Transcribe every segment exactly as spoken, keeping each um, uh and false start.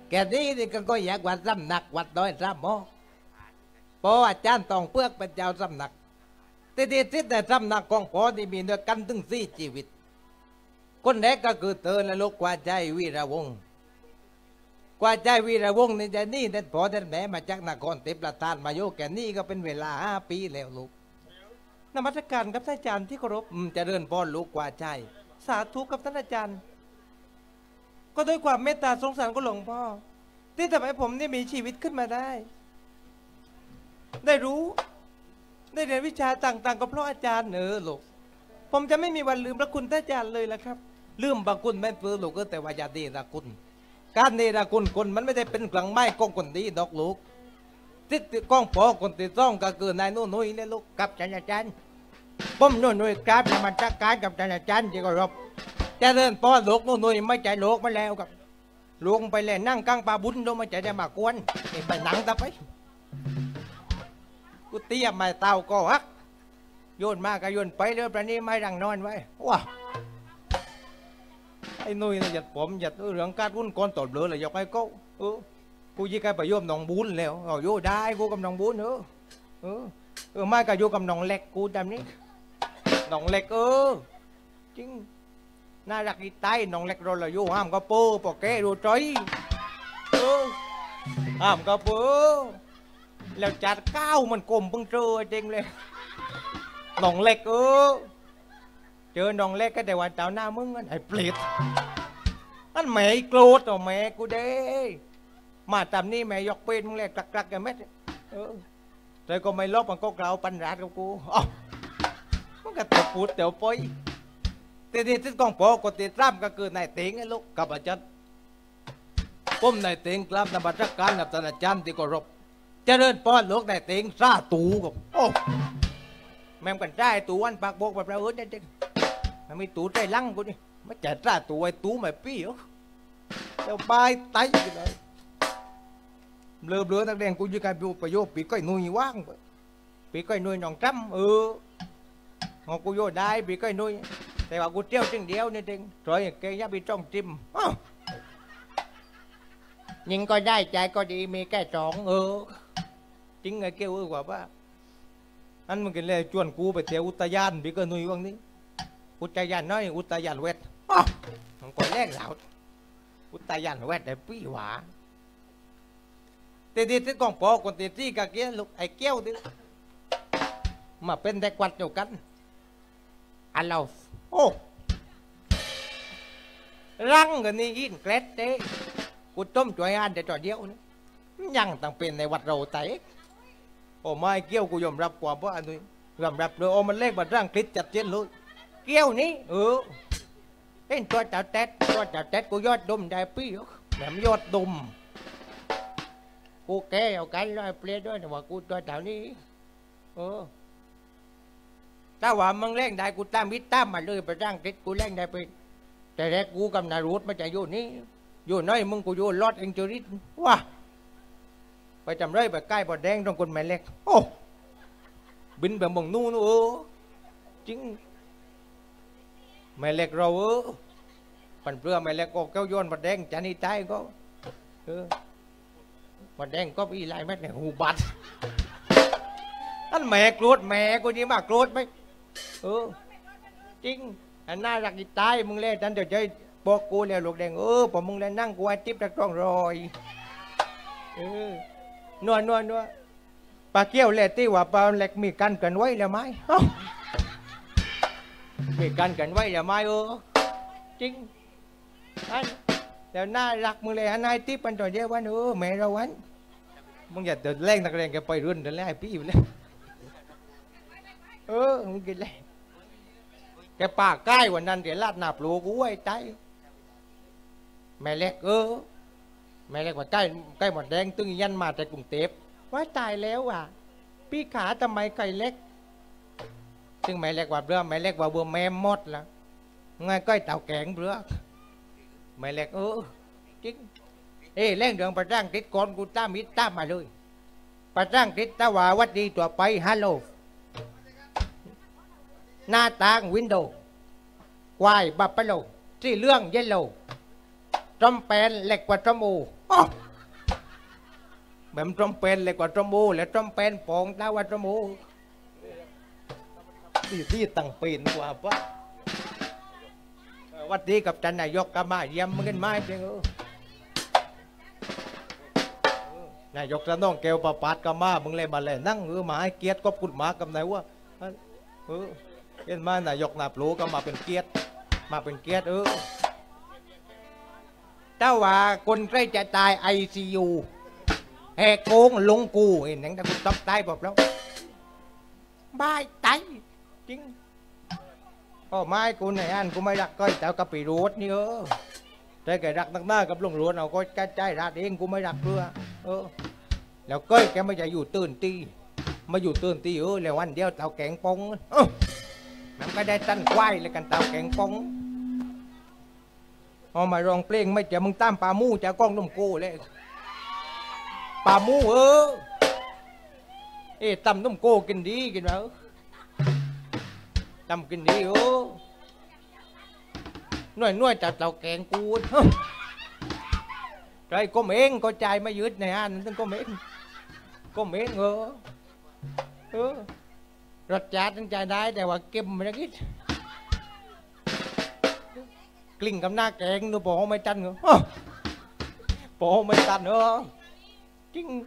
แกนี้นี่ก็อยากวัดสำนักวัดดอยสามหมอพออาจารย์ตองเปลือกเป็นเจ้าสำนักแต่ที่ที่แต่สำนักของพอที่มีเนื้อกันถึงสี่ชีวิตคนแรกก็คือเธอและลูกกว่าใจวีระวงศ์กว่าใจวีระวงศ์นี่จะนี่แต่พอแต่แม่มาจากนครเทพประธานมาโยกแกนี่ก็เป็นเวลาห้าปีแล้วลูกนมัสการครับท่านอาจารย์ที่เคารพเจริญพรลูกกว่าใจสาธุกับท่านอาจารย์ก็ด้วยความเมตตาสงสารก็หลวงพ่อที่ทำให้ผมนี่มีชีวิตขึ้นมาได้ได้รู้ได้เรียนวิชาต่างๆก็เพราะอาจารย์เนอลูกผมจะไม่มีวันลืมพระคุณท่านอาจารย์เลยละครับลืมพระคุณแม่เฟื่อลูกก็แต่ว่าอย่าดีละคุณการเนรคุณคนมันไม่ได้เป็นกลางไม้กองคนดีดอกลูกติดกองพอคนติดต้องก็คือนายนุ่นุ่ยเลยลูกกับท่านอาจารย์ผมนุ่นุ่ยกราบแล้วมันจักการกับท่านอาจารย์ที่เคารพจะเดินพอลูกนุ่นุ่ยไม่ใจลูกมาแล้วกับลงไปเลยนั่งกลางป่าบุญลงมาใจได้มากวนไปหนังตะไปกูเตี้ยไม่เต่าก็ฮักโยนมากก็โยนไปเรือประนี้ไม่ดังนอนไว้ว้าไอ้นุ่ยเนี่ยหยัดผมหยัดเรื่องการวุ่นก้อนตบเรือเลยยกไอ้กูเออกูยี่ใครไปโยมน้องบุญแล้วอ๋อโยได้กูกับน้องบุญเออเออเออไม่ก็โยกับน้องเล็กกูจำนี้น้องเล็กเออจริงน่ารักอีไตน้องเล็กเราเลยโยห้ามก็โป้ปอกแกดูใจเออห้ามก็โป้แล้วจัดก้าวมันกลมพึ่งเจอจริงเลยน้องเล็กเออเจอน้องเล็กก็แต่วันเต่าหน้ามึงไอ้เปรตนั่นแม่โกรธต่อแม่กูเด้มาตามนี่แม่ยกเป็นมึงเลยกลักกลักกันเม็ดเออแต่ก็ไม่ลบมันก็กล่าวปัญหากับกูอ๋อมันก็ตัวปูดเตียวปอยแต่ที่ที่กองปอก็ติดร่ำก็คือนายเต็งไอ้ลูกกับอาจารย์ผมนายเต็งกลับนบัตรการกับอาจารย์ที่เคารพเจริญพรลูกนายเต็งซาตูกับโอ้แม่งกันได้ตูวันปากบอกแบบเราเออเนี่ยมันมีตูใจลังกูนี่ไม่จ่ายซาตูไอ้ตูไม่ปี้เหรอเจ้าใบไตเลยเลือบเลือตั้งแดงกูยืนการดูประโยชน์ปีก้อยนุยว่างปีก้อยนุยหนองจ้ำเออของกูโยได้ปีก้อยนุยแต่ว่ากูเที่ยวจึงเดียวนี่เองถอยแกยับไปจ้องจิ้มยิงก็ได้ใจก็ดีมีแค่สองเออจริงไงเกี่ยวกว่าว่าอันมันกินเลยชวนกูไปเที่ยวอุทยานปีก้อยนุยว่างนี้อุทยานน้อยอุทยานเวทมันก็แรงเหล่าอุทยานเวทได้ปี้หวาตีดีที่กองปอคนตีที่กะเกี้ยลูกไอ้เกี้ยวดิมาเป็นเด็กวัดเดียวกันอันเราโอ้รังกันนี่ยินเกรดเต้กูต้มจ่วยอันแต่จ่อเดียวนี่ยังต้องเป็นในวัดเราไต่โอ้ไม่เกี้ยวกูยอมรับกว่าเพราะอันนี้ยอมรับเลยโอ้มันเล็กมาร่างคลิปจัดเจนเลยเกี้ยวนี้เออเป็นตัวจ่าเต็ดตัวจ่าเต็ดกูยอดดมได้ปี้แบบยอดดมกูแกเอากันร้อยเปลี่ยนด้วยแต่ว่ากูตัวแถวนี้เออถ้าว่ามึงเล่นได้กูตามวิตามมาเลยไปร่างติดกูเล่นได้ไปแต่แรกกูกำนารูดมาจากโยนี่โยน้อยมึงกูโยลอดเองจริตว้าไปจำไรไปใกล้บอดแดงตรงคนแม่เล็กโอ้บินแบบมองนู่นเออจริงแม่เล็กเราเออปั่นเปลือกแม่เล็กก็เก้าโยนบอดแดงจานี่ใจก็เออมันแดงก็มีลายแม่ในหูบัดนั่นแม่โกรธแม่กูนี่มาโกรธไหมเออจริงอันน่ารักอีตายมึงเล่นฉันเดี๋ยวจะบอกกูแล้วลูกแดงเออพอมึงเล่นนั่งกูไอ้ติ๊บตะกร้องรอยเออนัวนัวนัวปลาเกี้ยวเล่ที่ว่าปลาเล็กมีกันกันไว้แล้วไหมมีกันกันไว้แล้วไหมเออจริงอันแต่น่ารักมึงเลยฮะนายติ๊บมันต่อเยอะวันเออแม่เราวันมึงอย่าเดินเล่นนักเรียนแกไปรุ่นเดินเล่นไอ้พี่อยู่เลยเออมึงกินเลยแกปากใกล้วันนั้นเดี๋ยวลาดหนาปลูกกูไอ้ใจแม่เล็กเออแม่เล็กว่าใกล้ใกล้หมดแดงตึงยันมาแต่กรุงเทพว่าตายแล้วอ่ะพี่ขาทำไมไก่เล็กซึ่งแม่เล็กว่าเรือแม่เล็กว่าบัวแม่มดละไงก้อยเต่าแกงเรือไม่เล็กเออจริงเอ้เล่นเรื่องประจ้างติดก่อนกูตามมิตามมาเลยประจ้างติดตะว่าวัดดีตัวไปฮัลโหลหน้าต่างวินโดว์ควายบับปะโลที่เรื่องเยลโลจอมแปนเล็กกว่าจอมโอแบบจอมแปนเล็กกว่าจอมโอและจอมแปนปองตาว่าจอมโอที่ที่ตั้งเป็นกว่าปะวัดดีกับจันนายกก็มาเยี่ยมมึงกันไหมเพียงเออนายกจะน้องแก้วประปัดก็มามึงเลยมาเลยนั่งเออมาให้เกียรติก็พูดมากับนายว่าเออเห็นมานายกนาบลูก็มาเป็นเกียรติมาเป็นเกียรติเออถ้าว่าคนใกล้จะตายไอซียูแหกโค้งลงกูเห็นหนังตะกุตับตายบอกแล้วบ้าตายจริงก็ไม่กูไหนอันกูไม่รักก็แต่กับปีรูดนี่เออใจแกรักตั้งหน้ากับลุงรูดเอาก็ใจใจรักเองกูไม่รักเพื่อเออแล้วก้อยแกไม่จะอยู่ตื่นตีมาอยู่ตื่นตีเออแล้ววันเดียวเต่าแกงปองเออมันก็ได้ตั้นควายเลยกันเต่าแกงปองเอามาร้องเพลงไม่เจอมึงตามปลามู่จะก้องนุ่มกูเลยปลามู่เออเอ๊ะตำนุ่มกูกินดีกินเหรอตำกินดีเออหน่วยหน่วยจัดเต่าแกงกูใจก็เองก็ใจไม่ยืดในอันนั้นก็เองก็เองเออเออรสชาติตั้งใจได้แต่ว่าเก็บไม่ได้คิดกลิ่นกับหน้าแกงดูปอไม่ตันเหรอปอไม่ตันเหรอจริง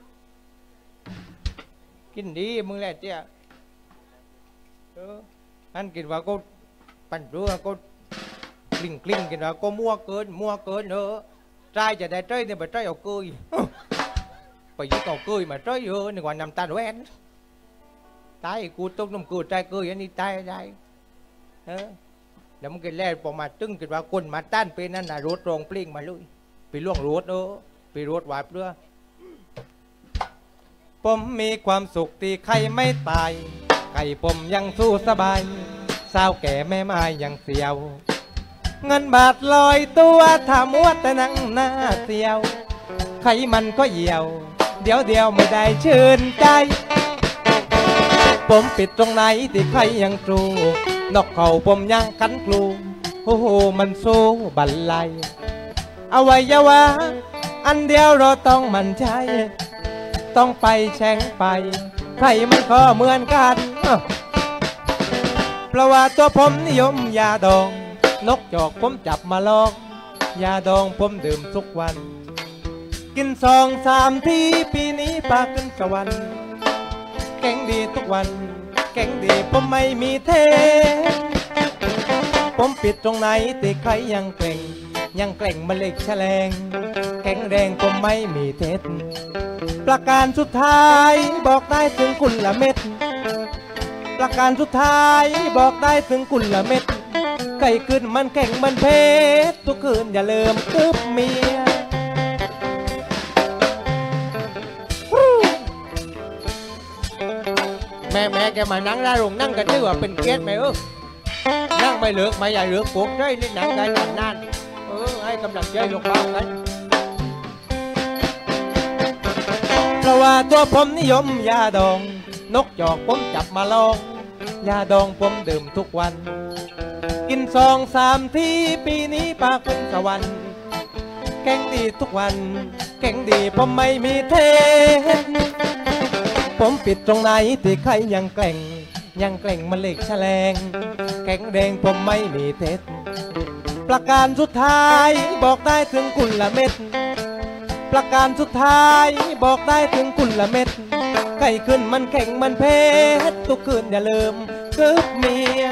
กินดีมึงแหละเจ้าเอออันกินว่าก็ปั่นเรือก็กลิ่นกลิ่นกินว่าก็มั่วเกินมั่วเกินเออใจจะได้ใจเนี่ยไปใจเอาเกยไปยึดเอาเกยมาใจเออหนึ่งวันนำตาแหวนตายกูต้องน้ำกูใจเกยอันนี้ตายได้เออเดี๋ยวมึงกินแล้วพอมาตึ้งกินว่าคนมาต้านเป็นนั่นน่ะรถรองปลิ้งมาลุยไปล่วงรถเออไปรถวาบเรือผมมีความสุขที่ใครไม่ตายไก่ผมยังสู้สบายสาวแก่แม่ไม้ยังเสียวเงินบาทลอยตัวถ้ามัวแต่นั่งหน้าเสียวไขมันก็เหี่ยวเดี๋ยวเดียวไม่ได้ชื่นใจผมปิดตรงไหนที่ใครยังกลูนกเขาผมยังคันกลูโอ้โหมันสู้บันไลอวัยวะอันเดียวเราต้องมันใช้ต้องไปแช่งไปใครมันก็เหมือนกันเพราะว่าตัวผมนิยมยาดองนกจอกผมจับมาลองยาดองผมดื่มทุกวันกินสองสามทีปีนี้ปากขึ้นสวรรค์แข็งดีทุกวันแข็งดีผมไม่มีเทผมปิดตรงไหนแต่ใครยังเกร่งยังเกร่งมาเล็กแฉลงแข็งแรงผมไม่มีเท็จประการสุดท้ายบอกได้ถึงกุลเม็ดประการสุดท้ายบอกได้ถึงกุลเม็ดไก่ขึ้นมันแข็งมันเพชรทุกคืนอย่าลืมกึบเมียแม่แม่แกมานั่งได้ลงนั่งกันด้วยว่าเป็นเกสไหมเออนั่งไม่เลือกไม่ใหญ่เลือกปวดได้นี่หนังกันนานเออให้กำลังใจลงบ้างกันเพราะว่าตัวผมนิยมยาดองนกจอกผมจับมาลองยาดองผมดื่มทุกวันกินสองสามทีปีนี้ปากเป็นสวรรค์แข็งดีทุกวันแข็งดีผมไม่มีเทผมปิดตรงไหนที่ใครยังแกร่งยังแกร่งมาเล็กแฉลงแข็งแดงผมไม่มีเท็จประการสุดท้ายบอกได้ถึงกุลเม็ดประการสุดท้ายบอกได้ถึงกุลเม็ดไก่ขึ้นมันแข็งมันเพชรทุกคืนอย่าลืมกึบเมีย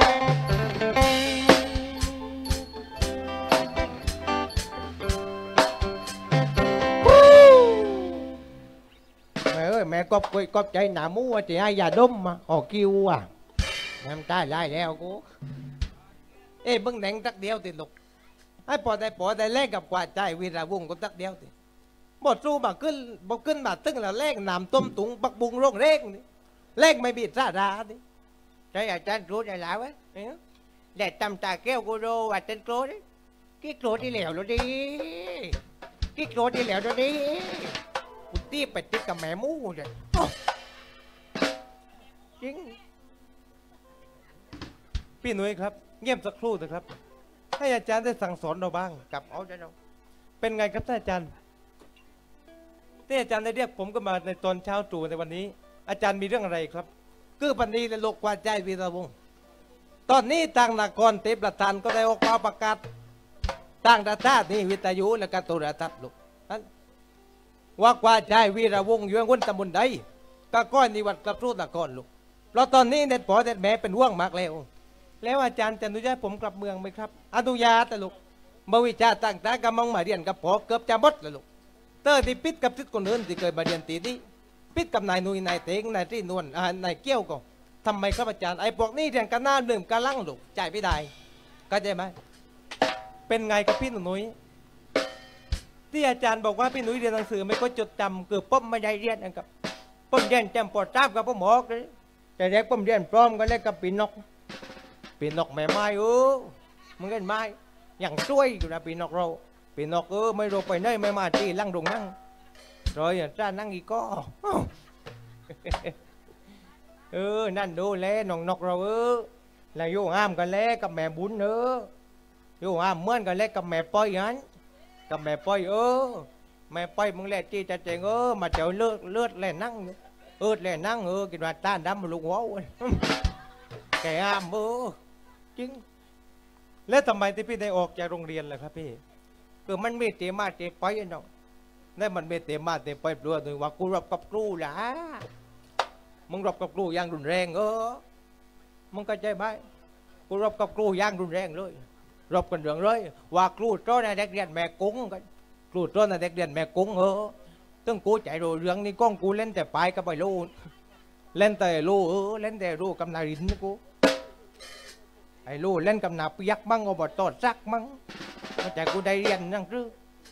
แม่ก็คุยก็ใจหนามูว่าจะให้ยาดมมาออกคิวอ่ะน้ำตาไหลแล้วกูเอ้บึ้งแดงตักเดียวติดลูกไอ้พอได้พอได้แลกกับกว่าใจวีระวงก็ตักเดียวติบดสู้มาขึ้นบดขึ้นมาตึ้งแล้วแลกน้ำต้มตุงปักบุงร่องเร่งนี่แลกไม่บีดซาดาดิใจอาจารย์รู้ใจแล้วเว้ยแดดตำตาแก้วกูโรว่าเต้นโกรธกิ๊กโกรธที่เหลวแล้วดิกิ๊กโกรธที่เหลวแล้วดิกูตีไปติดกับแม่มูเลยจริงพี่หนุ่ยครับเงียบสักครู่เถอะครับให้อาจารย์ได้สั่งสอนเราบ้างกับเอาใจเราเป็นไงครับท่านอาจารย์ที่อาจารย์ได้เรียกผมก็มาในตอนเช้าตรู่ในวันนี้อาจารย์มีเรื่องอะไรครับคือปันนี้ในโลกกว่าใจวีระวงศ์ตอนนี้ทางนครเทพประธานก็ได้ออกมาประกาศต่างประเทศนี่วิทยุและการโทรทัศน์ลูกว่ากว่าใจวีระวงศ์อยู่วันตำบลใดก็ก้อนนิวัตกระทู้นครลูกเพราะตอนนี้เด็ดปอเด็ดแม่เป็นห่วงมากแล้วแล้วอาจารย์จะอนุญาตผมกลับเมืองไหมครับอนุญาตแต่ลูกบวิชาต่างๆกำลังมาเรียนกับปอเกือบจะหมดแล้วลูกเตอร์ที่ปิดกับทิศคนอื่นที่เคยมาเรียนตีนี้ปิดกับนายนุยนายเตงนายที่นวลนายเกี้ยวก็ทำไมครับอาจารย์ไอ้พวกนี้เรียนกันหน้าหนึ่งกันลังลูกใจไม่ได้เข้าใจไหมเป็นไงกับพี่หนุ่ยที่อาจารย์บอกว่าพี่หนุ่ยเรียนหนังสือไม่ก็จดจำเกือบป้อมไม่ได้เรียนนะครับป้อมเรียนจำปอดทราบกับป้อมหมอกเลยแต่เด็กป้อมเรียนพร้อมกันเลยกับปีนกปีนกแม่ไม้เออมึงเล่นไม้อย่างช่วยอยู่นะปีนกเราปีนกเออไม่รู้ไปไหนไม่มาที่ลังดงนั่งรอยจ้านั่งอีกก็เออนั่นดูแลน้องนกเราเออแล้วโยงามกันแล้วกับแม่บุญเออโยงามเหมือนกันแล้วกับแม่ป้อยงั้นกับแม่ป้อยเออแม่ป้อยมึงแหละจีจะเจงเออมาเจอเลือดเลือดแหล่นั่งเออแหล่นั่งเออกินว่าต้านดำลูกหัวแกงามเออจริงแล้วทำไมที่พี่ได้ออกจากโรงเรียนล่ะครับพี่คือมันมีเตมาเตไปเนาะนั่นมันมีเตมาเตไปด้วยนึงว่ากูรับกับครูล่ะมึงรับกับครูอย่างรุนแรงเออมึงก็ใจไหมกูรับกับครูอย่างรุนแรงเลยรับกันเรื่องเลยว่าครูตอนในเด็กเรียนแม่กุ้งกันครูตอนในเด็กเรียนแม่กุ้งเออตึ้งกูใจรู้เรื่องนี้ก้องกูเล่นแต่ไปก็ไปรู้เล่นแต่รู้เออเล่นแต่รู้กำนารินนี่กูไอ้รู้เล่นกำนาเปียกมั่งอบตซักมั่งแต่กูได้เรียนนั่งรื้อ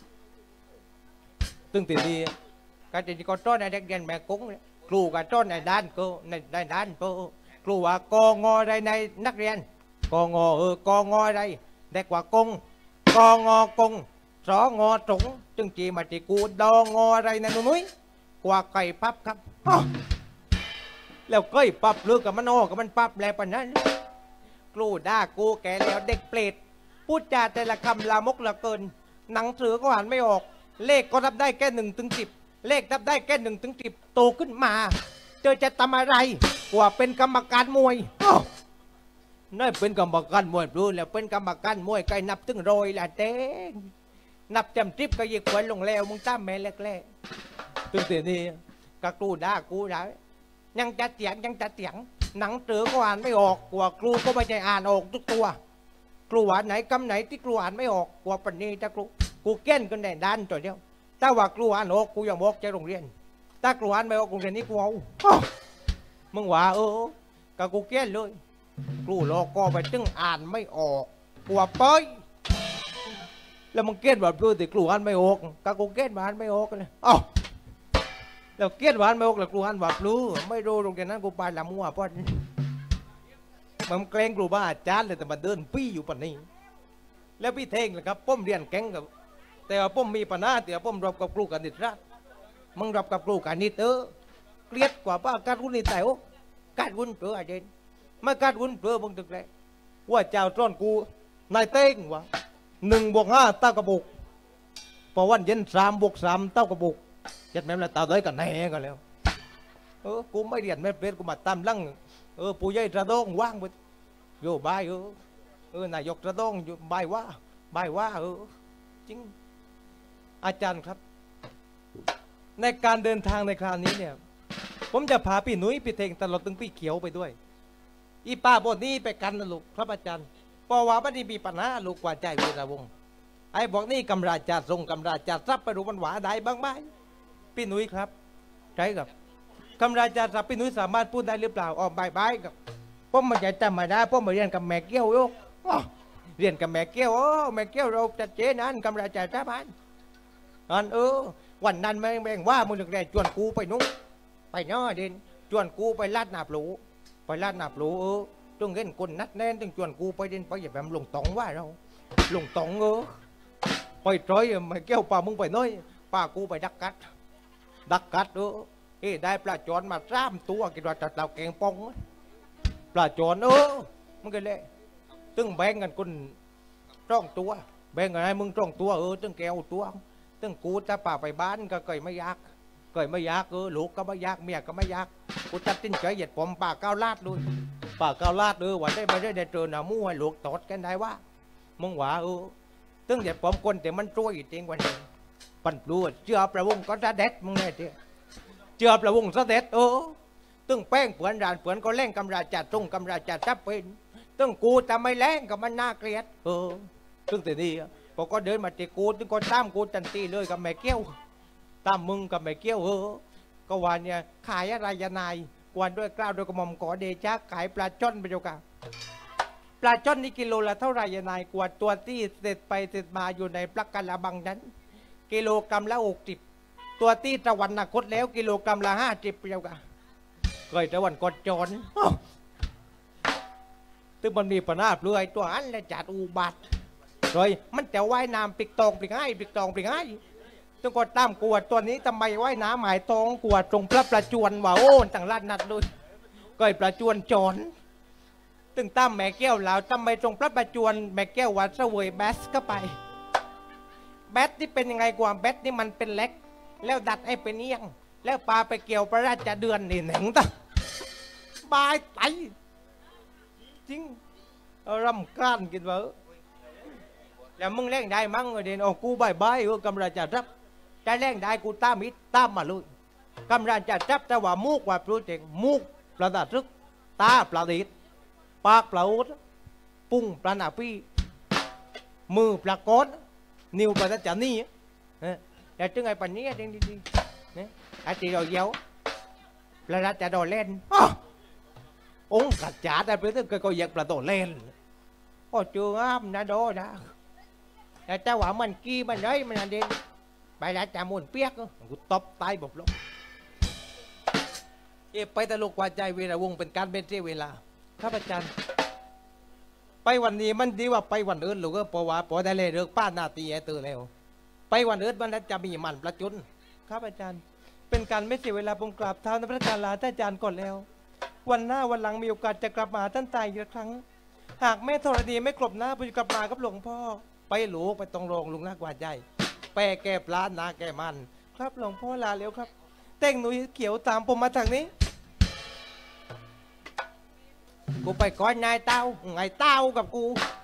ตึ้งตีดีก็จะก็ตอนในเด็กเรียนแม่กุ้งครูกับต้นในด้านก็ในในด้านก็ครูว่ากองอใดในนักเรียนกองอเออกองอใดเด็กว่ากงกองอกงสองอตรงจึงจีมาจีกูดองอใดในนุ้ยกว่าไก่ปั๊บครับแล้วไก่ปั๊บเลือกกับมันโอกับมันปั๊บแล้วปะนั้นครูด่ากูแกแล้วเด็กเปรตพูดจาแต่ละคำลามกละเกินหนังสือก็อ่านไม่ออกเลขก็รับได้แค่หนึ่งถึงสิบเลขนับได้แค่หนึ่งถึงสิบโตขึ้นมาเจอจะทำอะไรกว่าเป็นกรรมการมวยนั่นเป็นกรรมการมวยรู้แล้วเป็นกรรมการมวยใครนับถึงโรยละเต้นับจำทริปก็ยิ่งขวัญลงแล้วมึงตามแม่แรกๆตึงเสียนี่กะครูด่ากูได้ยังจะเถียงยังจะเถียงหนังสือก็อ่านไม่ออกกว่าครูก็ไม่ใช่อ่านออกทุกตัวครูอ่านไหนคำไหนที่ครูอ่านไม่ออกกว่าปัญญาจะครูกูเก้นกันแดนด้านตัวเดียวถ้าว่ากลัวอ่านออกกูยังบอกจะโรงเรียนถ้ากลัวอ่านไม่ออกโรงเรียนนี้กูเอามึงว่าเออกะกูเกี้ยนเลยกลัวรอก็ไปตึงอ่านไม่ออกกลัวเป้ยแล้วมึงเกี้ยนแบบดูแต่กลัวอ่านไม่ออกกะกูเกี้ยนอ่านไม่ออกเลยอ๋อแล้วเกี้ยนอ่านไม่ออกแล้วกลัวอ่านแบบรู้ไม่รู้โรงเรียนนั้นกูไปละมัวเพราะมันเกรงกลัวบ้าอาจารย์เลยแต่มาเดินปี้อยู่ปนนี้แล้วพี่เท่งเลยครับป้อมเรียนแก๊งกับแต่ว่าผมมีปัญหาแต่ว่าผมรับกับครูกันนิดรัดมึงรับกับครูกันนิดเออเกลียดกว่าป้าการวุ่นนี่แต่โอ้การวุ่นเปลือเด่นไม่การวุ่นเปลือมึงตึกเลยว่าเจ้าต้อนกูนายเต้งวะหนึ่งบวกห้าเต้ากระบุกพอวันเย็นสามบวกสามเต้ากระบุกยัดแม่ละตาได้กันแน่กันแล้วเออกูไม่เรียนไม่เป็นกูมาตามลังเออปู่ใหญ่ระดงว่างไปโยบายเออเออนายกระดงโยบายว่าบายว่าเออจริงอาจารย์ครับในการเดินทางในคราวนี้เนี่ยผมจะพาพี่หนุ่ยพี่เทงตลอดถึงพี่เขียวไปด้วยอีป้าบทนี้ไปกันนะลูกครับอาจารย์เพราะว่าไม่ได้มีปัญหาลูกกว่าใจวีระวงศ์ไอ้บอกนี่กำราจาทรงกำราจาทรัพย์ไปดูมันหวาได้บ้างไหมพี่หนุ่ยครับใช่ครับกำราจาทรัพย์พี่หนุ่ยสามารถพูดได้หรือเปล่าอ๋อบายบายครับผมมันจะจำมาได้ผมมาเรียนกับแม่เกี้ยวโยกเรียนกับแม่เกี้ยวโอ้แม่เกี้ยวเราจัดเจนั้นกำราจาทรัพย์อันเออวันนั้นแม่งแม่งว่ามึงถึงได้จวนกูไปนุ๊กไปเนาะเด่นจวนกูไปลาดนาบหลูไปลาดนาบหลูเออต้องเห็นคนนัดแน่นต้องจวนกูไปเด่นไปอย่าแบบลงตองว่าเราลงตองเออไปตรอยไม่เกี่ยวป่ามึงไปน้อยป่ากูไปดักกัดดักกัดเออเอ้ได้ปลาจอนมาสามตัวกินว่าจัดเราแกงปองปลาจอนเออมึงกันเลยตึ้งแบ่งกันคนร่องตัวแบ่งกันให้มึงตรงตัวเออตึงแกวตัวตึงกูจะป่าไปบ้านก็เกยไม่ยากเกยไม่ยากเออลูกก็ไม่ยากเมียก็ไม่ยากกูตัดสินใจเหยียดผมป่าก้าวลาดเลยป่าก้าวลาดเออวันได้ไม่ได้ได้เจอหน้ามู่ให้ลูกตอดกันได้ว่ามึงว่าเออตึงเหยียดผมคนแต่มันช่วยจริงวันนี้ปั่นปลัวเชื่อประวงก็จะเด็ดมึงไงเจ้เชื่อประวงซะเด็ดเออตึงแป้งเปือนรานเปือนก็แรงกำราจัดตรงกำราจัดทับเป็นตึงกูแต่ไม่แรงกับมันน่าเกลียดเออตึงแต่นี่พอก็เดินมาตีกูตึงก็ตามกูจันตีเลยกับแม่เกี้ยวตามมึงกับแม่เกี้ยวเออก็วันเนี่ยขายอะไรยานายกวนด้วยกล้าวด้วยกระหม่อมขอเดชะขายปลาจ้อนไปเจ้าค่ะปลาจ้อนนี่กิโลละเท่าไรยานายกวดตัวที่เสร็จไปเสร็จมาอยู่ในปลักกะละบังนั้นกิโลกรัมละหกสิบตัวที่ตะวันนักคดแล้วกิโลกรัมละห้าสิบเจ้าค่ะเคยตะวันกดจอนตึงมันมีปัญหาเปลือยตัวอันและจัดอุบัติเลยมันจะว่ายน้ำปิกตองปิกง่ายปิกตองปิกง่ายตึงก็ตามกวดตัวนี้ทำไมว่ายน้ำหมายตองกวดตรงพระประจวนว่าโอ้ต่างลาดนัดเลยก็ไอประจวนจอนตึงตามแม่แก้วแล้วทำไมตรงพระประจวนแม่แก้ววัดเสวยแบสก็ไปแบสนี่เป็นยังไงกว่าแบสนี่มันเป็นเล็กแล้วดัดให้เป็นเอียงแล้วปลาไปเกี่ยวพระราชเดือนนี่หนังตาบายไตจริงรำก้านกินวะแล้วมึงเล่นได้มั้งเด่นโอ้กูบายบายเออกำลังจะรับจะเล่นได้กูตามมิดตามมาลุยกำลังจะรับแต่ว่ามุกว่าปลุกเจงมุกปลาดาซึกตาปลาดิดปากปลาอุดปุ้งปลาหนาปีมือปลาก้อนนิ้วปลาตะจันนี่แต่ถึงไอ้ปันนี้เด้งดีๆเนี่ยไอ้ตีเราเย้าปลาจะโดนเล่นองค์กัดจ่าแต่เพื่อนก็อยากปลาโดนเล่นโอ้จูงามนะโดนะแต่เจ้าว่ามันกี้มันเลยมันเด่นไปแล้วจะมุนเปียกกูตบตายบบลงเอไปตลกกว่าใจเวลาวงเป็นการเป็นเสียเวลาครับอาจารย์ไปวันนี้มันดีว่าไปวันอื่นหรือก็เพราะว่าพอได้เลยเรื่องป้านาตีไอ้ตื่นแล้วไปวันอื่นมันจะมีมันประจุนครับอาจารย์เป็นการไม่เสียเวลาผมกราบเท้าในพระการลาท่านอาจารย์ก่อนแล้ววันหน้าวันหลังมีโอกาสจะกลับมาท่านตายอีกครั้งหากแม่ธรณีไม่กลบหน้าผมจะกลับมากับหลวงพ่อไปหลูกไปตรงโรงลุงนักกว่าใจแปรแก้ปลานาแก้มันครับหลวงพ่อลาแล้วครับแต่งหนุ่ยเขียวตามผมมาทางนี้กูไปก้อนนายเต้าไงเต้ากับกู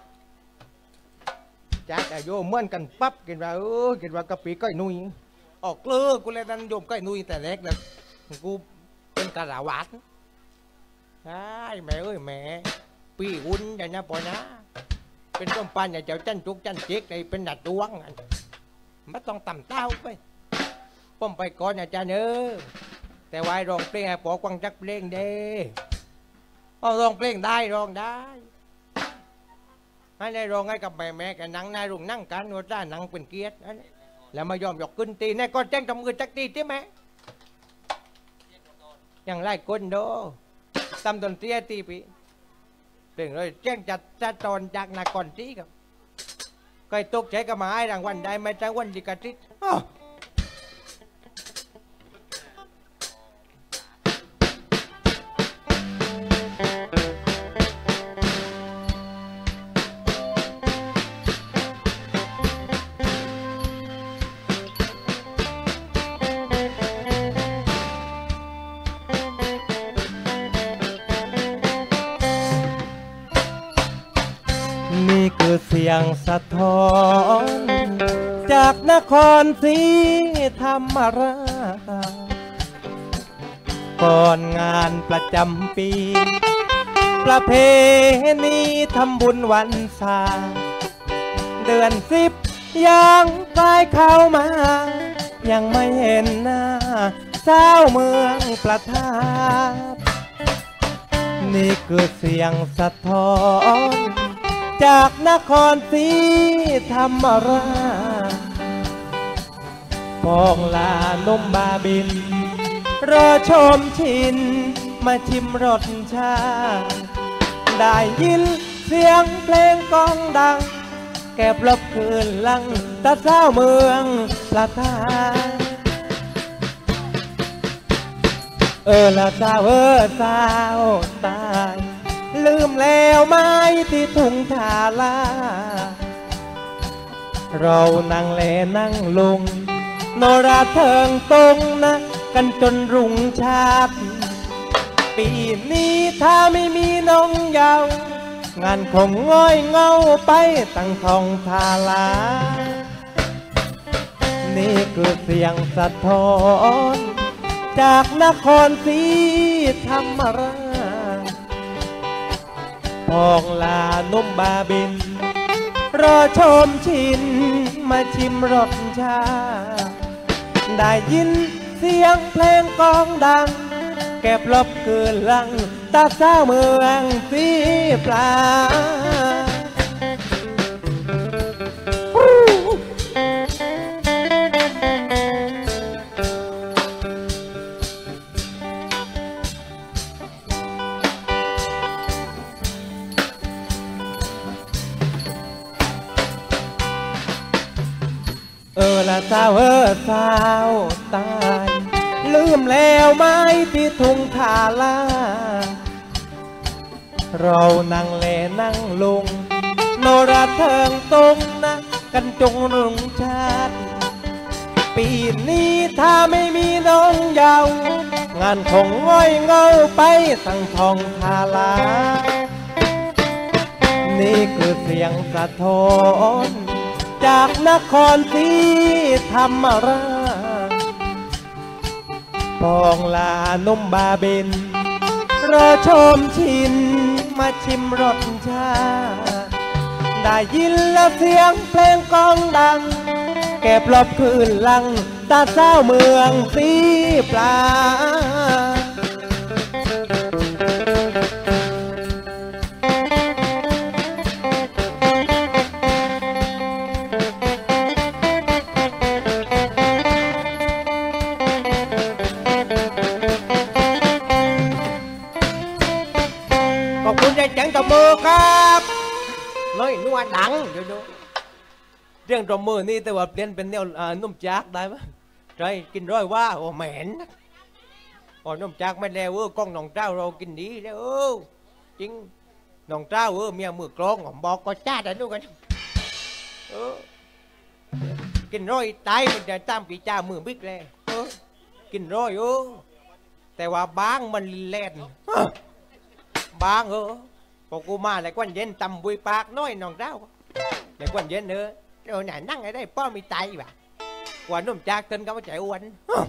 จ้าแต่โยมเหมือนกันปั๊บกินว่าเออกินว่ากะปิก้อยนุ่ยออกเกลือกูเลยดันโยมก้อยนุ่ยแต่เล็กเลยกูเป็นกระดาษหวานใช่แม่เอ้ยแม่ปีอุ่นอย่างนี้ปอยนะเป็นต้มปันอย่าเจ้าจันจุกจันเจ๊กในเป็นหนัดดวงไม่ต้องต่ำเต้าไปผมไปก่อนอาจารย์เออแต่วายร้องเพลงให้ปอกวังจักเพลงเด้เอาร้องเพลงได้ร้องได้ให้ได้ร้องให้กับแม่แม่กับนังนายรุ่งนั่งกันว่าจ้านังเป็นเกียรติแล้วมายอมหยอกขึ้นตีในก้อนแจ้งจำเงินจักตีใช่ไหมอย่างไรคนโดตำตนเตี้ยตีปีเรื่องเลยแจ้งจัดจัดตอนจากนักก่อนตีกับก็ตกใจกับมาให้รางวัลได้ไม่รางวัลดีกระติดนี่คือเสียงสะท้อนจากนครศรีธรรมราชก่อนงานประจำปีประเพณีทำบุญวันศาสตร์เดือนสิบยังใกล้เข้ามายังไม่เห็นหน้าเจ้าเมืองประทับนี่คือเสียงสะท้อนจากนครศรีธรรมราชมองลานมบาบินรอชมชินมาชิมรสชาติได้ยินเสียงเพลงกองดังแก็บลบคืนลังตะเช้าเมืองประทานเออละเจ้าเออเจ้าตายลืมแล้วไม้ที่ทุ่งทาลาเรานั่งแลนั่งลงโนราเทิงตรงนะกันจนรุ่งชาติปีนี้ถ้าไม่มีน้องเยาว์งานคงง่อยเงาไปตั้งทองทาลานี่คือเสียงสะท้อนจากนครศรีธรรมราชพองลานุ่มบาบินรอชมชินมาชิมรสชาได้ยินเสียงเพลงกองดังแก็บลบเกินลังตาเศร้าเมืองสีปลาเออละสาวเออสาวตายลืมแล้วไหมที่ทุ่งทาลาเรานั่งแลนั่งลงโนราเทิงตรงนะกันจงรุ่งชาติปีนี้ถ้าไม่มีน้องเยาว์งานคงง่อยเงาไปทั้งทองทาลานี่คือเสียงสะท้อนจากนครศรีธรรมราชปองลานุ่มบาบินรอชมชินมาชิมรสชาได้ยินแล้วเสียงเพลงกองดังแก็บลบคืนลังตาเศร้าเมืองสีปลาขอบคุณใจจังตบมือครับน้อยนัวดังเดี๋ยวดูเรื่องตบมือนี่แต่ว่าเปลี่ยนเป็นแนวนุ่มจากได้ไหมใช่กินร้อยว่าโอ้เหม็นโอ้นุ่มจากไม่แล้วเออกล้องน้องเจ้าเรากินดีแล้วเออจริงน้องเจ้าเออเมียมือกลองบอกก็จ้าแต่ดูกันเออกินร้อยตายมันจะตามปีจ้ามือบิ๊กเลยเออกินร้อยเออแต่ว่าบางมันแล่นบางเออพอกูมาเลยกวนเย็นตำบุยปากน้อยน้องเจ้าเลยกวนเย็นเนอะเออไหนนั่งไอ้ได้ป้อมีไตบ่ะกว่านุ่มจากตึนก็มาใจอ้วน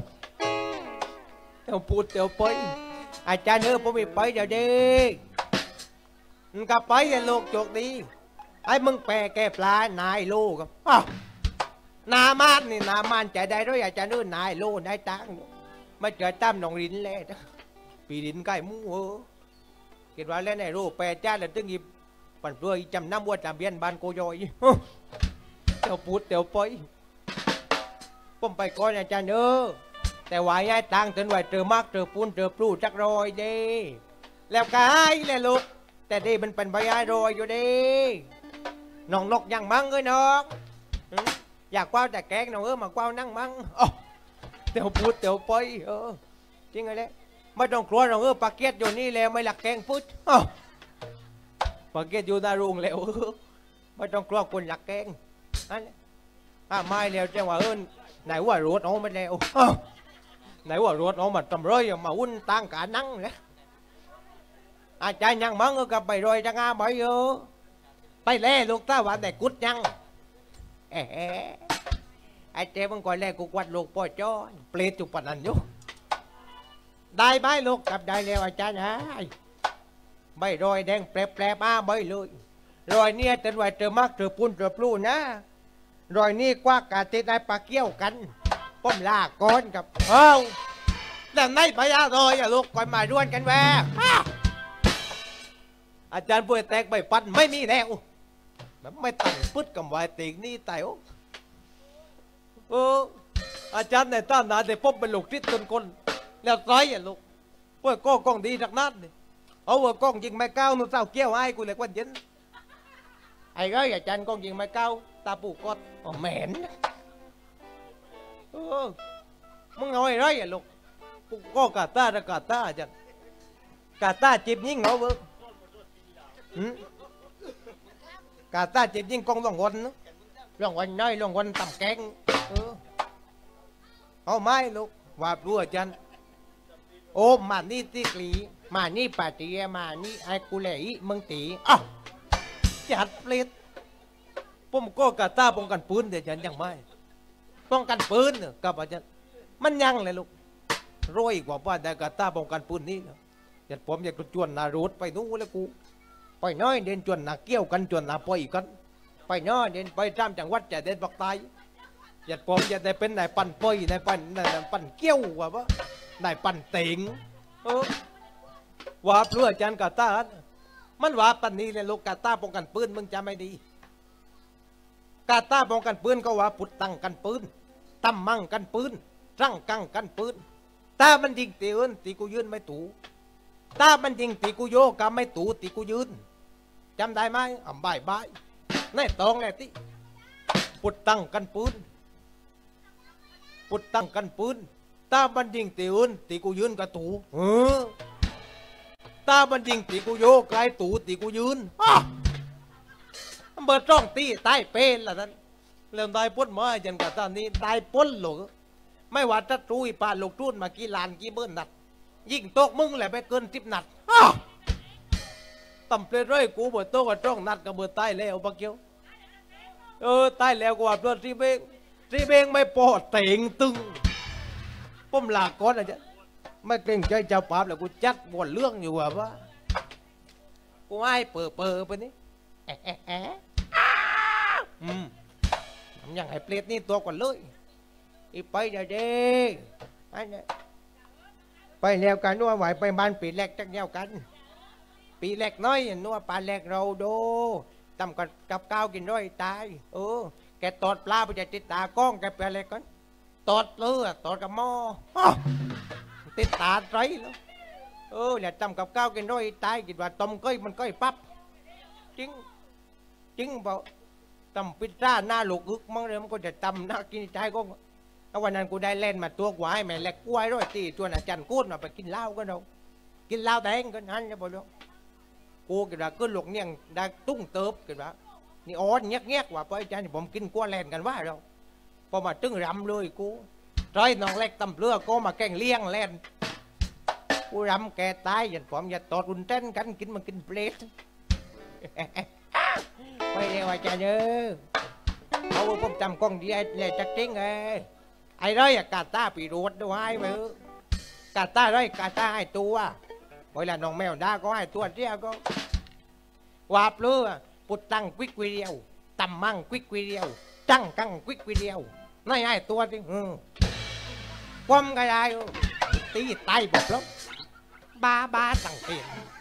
เดี๋ยวพูดเดี๋ยวไปอาจารย์เออผมมีไปเดี๋ยวดีมันก็ไปอย่าโลกโจกดีไอ้มึงแปรแกปลานายโลกับนามานนี่นามานใจได้ด้วยอาจารย์เออนายโลนายตังมาเจอตั้มหนองลิ้นเลยปีลิ้นใกล้มูเออคิดว่าเล่นในรูปแปรจ้าแล้วตึงหยิบปั่นเรือจำน้ำวัวจำเบียนบานโกยอยเดี๋ยวพูดเดี๋ยวไปผมไปก่อนอาจารย์เออแต่ว่าย้ายตังจนไหวเจอมากเจอปูนเจอปลูจักรอยเด้แล้วกายเลยลูกแต่ดีมันเป็นใบไม้รอยอยู่ดีน้องนกยังมั่งเลยน้องอยากกว้าวแต่แกงน้องเออมากว้าวนั่งมั่งเดี๋ยวพูดเดี๋ยวไปเออจริงไงเลยไม่ต้องกลัวน้องเออปากเกียดอยู่นี่แล้วไม่หลักแกงพุทธปากเกียดอยู่นารุงแล้วไม่ต้องกลัวคนหลักแกงนั่นถ้าไม่แล้วแจ้งว่าเออไหนว่ารถน้องไม่แล้วไหนว่ารถน้องมาทำร้อยมาอุ่นตั้งการนั่งเลยอาจารย์ยังมั่งเออกับไปรอยจังอาไปเยอะไปเล่ลูกตาวันแต่กุดยังเอ๋ไอ้เจ้ามึงก่อนแล่กูกวัดลูกพ่อจ้อยเปลี่ยนจุปนันยุได้ไหมลูกกับได้แล้วอาจารย์ฮะใบรอยแดงแปรแปรมาใบเลยรอยเนี่ยเป็นไว้เจอมากเจอปุ่นเจอปลูนะรอยนี่กว่ากาติได้ปลาเกี้ยวกันป้อมลาก้อนกับเอ้าแล้วในพยารอยอย่าลูกก่อนมาด้วนกันแวอาจารย์ป่วยแตกใบปันไม่มีแล้วมันไม่ตั้งปึ๊ดกับวายติงนี่แต่โอ้เอออาจารย์ในต้านนาแต่ป้อมเป็นลูกทิศต้นคนแล้วร้อยอย่าลูกเพื่อก้อกล้องดีจากนั้นเลยเอาว่ากล้องยิงไม่ก้าวนุ่นเศร้าเกี้ยวไอ้กูเลยกวนเย็นไอ้ก็อย่าจันกล้องยิงไม่ก้าวตาปูกอดอ๋อเหม็นเออมึงเอาไอ้ร้อยอย่าลูกปูก็กาตาตะกาตาจันกาตาจีบยิงเอาเบิกกาตาจีบยิงกองต้องวนนะรางวัลน้อยรางวัลต่ำแกงเออเอาไม้ลูกว่ารู้อาจารย์โอ้มานี่ติกลีมานี่ปาเตียมานี่ไอ้กูเลยมึงตีอ้าวจัดเปลดผมก็กระต้าป้องกันปืนแต่ฉันยังไม่ป้องกันปืนเนี่ยกับอาจารย์มันยังเลยลูกรวยกว่าบ้านได้กระต้าป้องกันปืนนี่แล้วจัดผมอยากจะจวนนารถไปนู้นแล้วกูไปน้อยเดินจวนนาเกี้ยวกันจวนนาปอยกันไปน้อยเดินไปตามจังหวัดจะเดินปักตายจัดผมจะได้เป็นนายปั่นปอยนายปั่นนายปั่นเกี้ยวว่าปะนายปั่นเต็งเออว่าเพื่ออาจารย์กระต้ามันว่าปันนี้เลยลูกกระต้าป้องกันปืนมึงจะไม่ดีกาตาป้องกันปืนก็ว่าปุดตั้งกันปืนตั้มมั่งกันปืนร่างกังกันปืนตามันยิงตีอื่นตีกูยืนไม่ถูตามันยิงตีกูโยกาไม่ถูตีกูยืนจำได้ไหมอ่ำบายบายในตองแหละที่ปุดตั้งกันปืนปุดตั้งกันปืนตามันยิงตีอื่นตีกูยืนกับถูเออตามันยิงตีกูโยกไกลถูตีกูยืนเบอร์จ้องตีตายเป็นละท่านเริ่มได้พ้นมาจนกระทั่งนี้ได้พ้นหลงไม่ว่าจะตุยป่าลูกทุ่นมากี่ลานกี่เบิ้ลนัดยิ่งโต๊ะมึงแหละไปเกินสิบนัดต่ำเปรย์ร้อยกูเบอร์โต๊ะกับจ้องนัดกับเบอร์ตายแล้วปะเกี้ยวเออตายแล้วกูว่าเพื่อนรีเบงรีเบงไม่ปอดเต่งตึงป้มหลากก้อนอะจ๊ะไม่เกรงใจเจ้าป่าแล้วกูจัดบนเรื่องอยู่ว่ากูให้เปิดเปิดไปนี่แอะแอะแอะอืมทำยังไงเปลี่ยนนี่ตัวก่อนเลยอีไปเดี๋ยวเด้ไปเนี่ยไปแล้วกันนัวไหวไปบ้านปีแรกจักแนวกันปีแรกน้อยนัวปลาแรกเราโดตำกับกับข้าวกินร้อยตายเออแกตอดปลาไปจะติดตากล้องแกไปอะไรกันตอดเลือตอดกับหม้อติดตาไรแล้วเออเนี่ยตำกับข้าวกินร้อยตายกินว่าต้มก้อยมันก้อยปั๊บจริงจริงเปล่าตำพิซซ่าหน้าลูกอึกมั้งเลยมันก็จะตำหน้ากินใจก็แล้ววันนั้นกูได้เล่นมาตัวกวายแม่แหลกกล้วยด้วยตีตัวน่ะจันกูดมาไปกินเหล้ากันเรากินเหล้าแดงกันนั่นจะบอกแล้วกูกินว่าก็หลกเนี่ยได้ตุ้งเติบกินว่านี่อ่อนเงี้ยเงี้ยว่าไปอาจารย์ผมกินกล้วยแลนกันว่าเราพอมาตึ้งรำเลยกูร้อยน้องเล็กตำเลือก็มาแกงเลี้ยงแลนกูรำแกตายอย่างผมอย่าตอดรุนเต้นกันกินมากินเปรตไปเร็วอาจารย์เออเอาผมจำกล้องดีไอ้เลยจักจริงไงไอ้ร้อยกาตาปีรวดด้วยไปเออกาตาร้อยกาตาให้ตัวเวลาน้องแมวด่าก็ให้ตัวเดียวก็วาบเลือปุดตั้งควิกวีเดียวตำมั่งควิกวีเดียวจังกังควิกวีเดียวไม่ให้ตัวจริงอืมความกระไรตีตายบอกแล้วบ้าบ้าตั้งเตียน